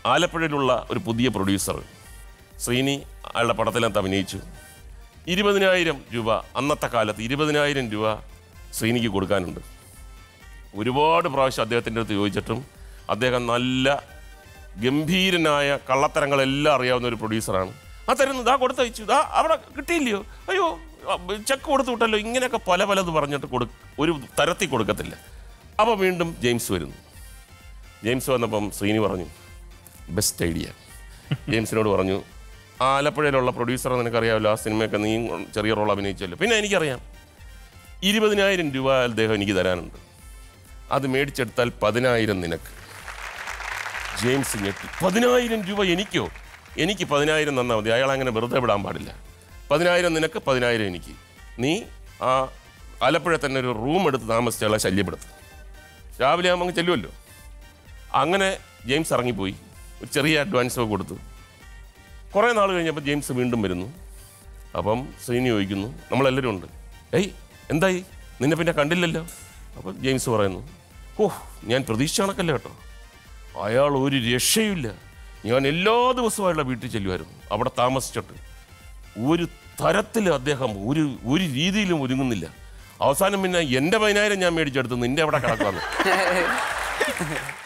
ആലപ്പുഴയിലുള്ള ഒരു പുതിയ പ്രൊഡ്യൂസർ ശ്രീനി അയാളുടെ പടത്തിനകത്ത് അഭിനയിച്ചു. 20,000 രൂപ അന്നത്തെ കാലത്ത് 20,000 രൂപ ശ്രീനിക്ക് കൊടുക്കാനുണ്ട്. ഒരുപാട് പ്രാവശ്യം അദ്ദേഹത്തിൻ്റെ അടുത്ത് ചോദിച്ചിട്ടും അദ്ദേഹം നല്ല ഗംഭീരനായ കള്ളത്തരങ്ങളെല്ലാം അറിയാവുന്ന ഒരു പ്രൊഡ്യൂസറാണ്. ആ തരുന്നു, ഇതാ കൊടുത്തയച്ചു, ഇതാ അവിടെ കിട്ടിയില്ലയോ, അയ്യോ ചെക്ക് കൊടുത്തു വിട്ടല്ലോ, ഇങ്ങനെയൊക്കെ പലത് പറഞ്ഞിട്ട് ഒരു തരത്തിൽ കൊടുക്കത്തില്ല. അപ്പോൾ വീണ്ടും ജെയിംസ് വരുന്നു. ജെയിംസ് വന്നപ്പം ശ്രീനി പറഞ്ഞു ബെസ്റ്റ് ഐഡിയ. ജെയിംസിനോട് പറഞ്ഞു, ആലപ്പുഴയിലുള്ള പ്രൊഡ്യൂസറെ നിനക്കറിയാമല്ലോ, ആ സിനിമയൊക്കെ നീ ചെറിയ റോൾ അഭിനയിച്ചല്ലോ, പിന്നെ എനിക്കറിയാം, 20,000 രൂപ അദ്ദേഹം എനിക്ക് തരാനുണ്ട്, അത് മേടിച്ചെടുത്താൽ 10,000 നിനക്ക്. ജെയിംസ് ഞെട്ടി. 10,000 രൂപ എനിക്കോ? എനിക്ക് 10,000 തന്നാൽ മതി, അയാളങ്ങനെ വെറുതെ വിടാൻ പാടില്ല. 10,000 നിനക്ക്, 10,000 എനിക്ക്. നീ ആ ആലപ്പുഴ തന്നെ ഒരു റൂം എടുത്ത് താമസിച്ച് അയാളെ ശല്യപ്പെടുത്തും, രാവിലെ ആകുമ്പോൾ അങ്ങ് ചെല്ലുമല്ലോ. അങ്ങനെ ജെയിംസ് ഇറങ്ങിപ്പോയി, ഒരു ചെറിയ അഡ്വാൻസൊക്കെ കൊടുത്തു. കുറേ നാൾ കഴിഞ്ഞപ്പോൾ ജെയിംസ് വീണ്ടും വരുന്നു. അപ്പം ശ്രീനി ചോദിക്കുന്നു, നമ്മളെല്ലാവരും ഉണ്ട്, ഏയ് എന്തായി, നിന്നെ പിന്നെ കണ്ടില്ലല്ലോ. അപ്പം ജെയിംസ് പറയുന്നു, ഓഹ് ഞാൻ പ്രതീക്ഷ കണക്കല്ല കേട്ടോ, അയാൾ ഒരു രക്ഷയുമില്ല, ഞാൻ എല്ലാ ദിവസവും അയാളുടെ വീട്ടിൽ ചെല്ലുമായിരുന്നു, അവിടെ താമസിച്ചിട്ട് ഒരു തരത്തിൽ അദ്ദേഹം ഒരു രീതിയിലും ഒരുങ്ങുന്നില്ല. അവസാനം പിന്നെ എൻ്റെ 10,000 ഞാൻ മേടിച്ചെടുത്തു, നിൻ്റെ അവിടെ കിടക്കാന്ന്.